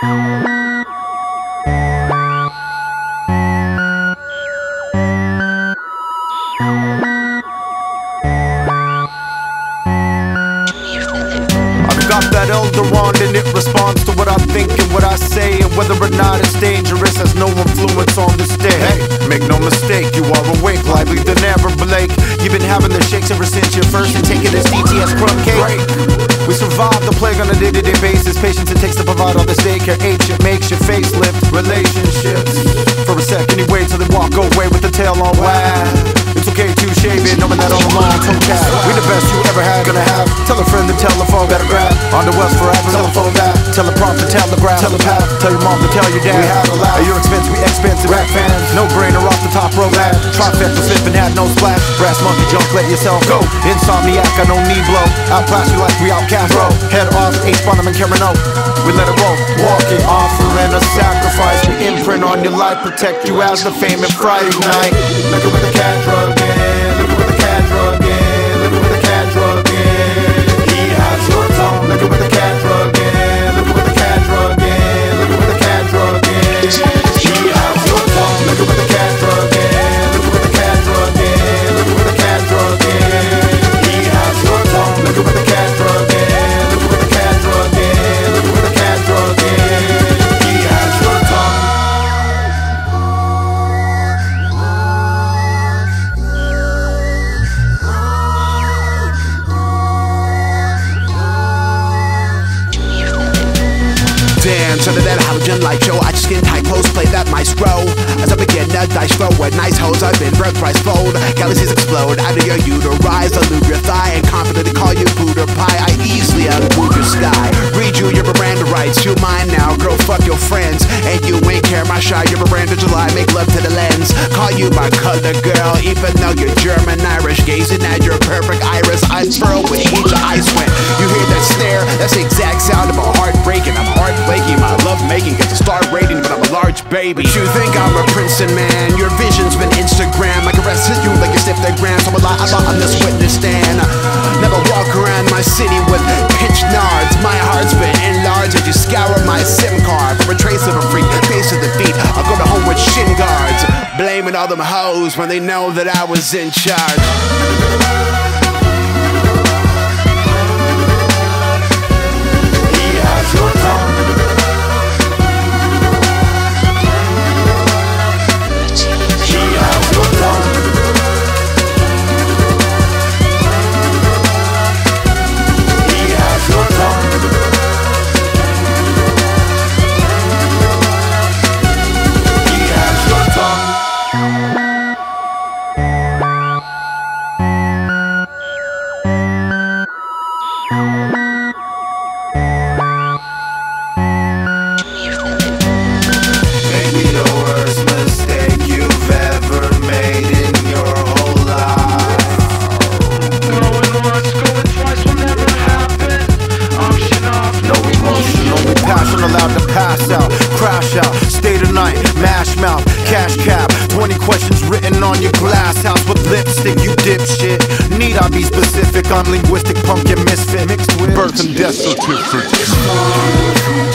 Got that elder wand and it responds to what I think and what I say, and whether or not it's dangerous has no influence on this day. Hey, make no mistake, you are awake, lively than ever, Blake. You've been having the shakes ever since your first and taking this DTS crumb cake. We survive the plague on a day-to-day basis. Patience it takes to provide all this daycare. Age it makes your facelift. Relationships for a second you wait till they walk away with the tail on wag. It's okay to shave it, knowing that all along toe cat. We the best you ever had, gonna have. Tell a friend the telephone better grab. On the West forever, telephone back. Teleprompt to telegraph. Telepath, tell your mom to tell your dad. We have a laugh. At your expense, we expensive. Rap fans, no brainer off the top row lad. Trifecta flipping had no splash. Brass monkey junk, let yourself go. Insomniac, I don't need blow. Outclass you like we outcast, bro. Head off, H-Bonham and Karen O. We let it roll, walk it, offering a sacrifice. We imprint on your life, protect you as the famous Friday night. Look at what the cat drug in. Look at what the cat drug in. Look at what the cat drug in. He has your tongue. Look at what the cat drug in. Look at what the cat drug in. Look at what the cat drug in. He has your tongue. Look at what the cat drug in. Look at what the cat drug in. Look at what the cat drug in. He has your tongue. Look at what the cat drug in. Look at what the cat drug in. Look at what the cat drug in. He has your tongue. Damn, so that halogen light show, I just get tight close, play that maestro. As I begin that dice throw with nice hoes, I've been breath price fold. Galaxies explode out of your uteri, I lube your thigh and confidently call you Buddha pie. I easily outmove your sky. Read you your Miranda rights, you mine now, girl, fuck your friends. And you ain't care my shy, your Miranda July, make love to the lens. Call you my color girl, even though you're German Irish. Gazing at your perfect iris, I furl with each ice went. You hear that stare? That's the exact sound of a heart breaking. I'm heart flaky, my love making gets a star rating, but I'm a large baby. But you think I'm a Princeton man? Your vision's been Instagram. I can arrested you like you sniffed their gram. So I lie on this witness stand. Never walk around my city with pitch nards. My heart's been enlarged as you scour my SIM card for a trace of a freak, face of the beat. I'll go to home with shin guards, blaming all them hoes when they know that I was in charge. Allowed to pass out, crash out, stay the night, mash mouth, cash cap, 20 questions written on your glass house with lipstick, you dipshit. Need I be specific? I'm linguistic pumpkin misfit, mixed with birth and death certificate.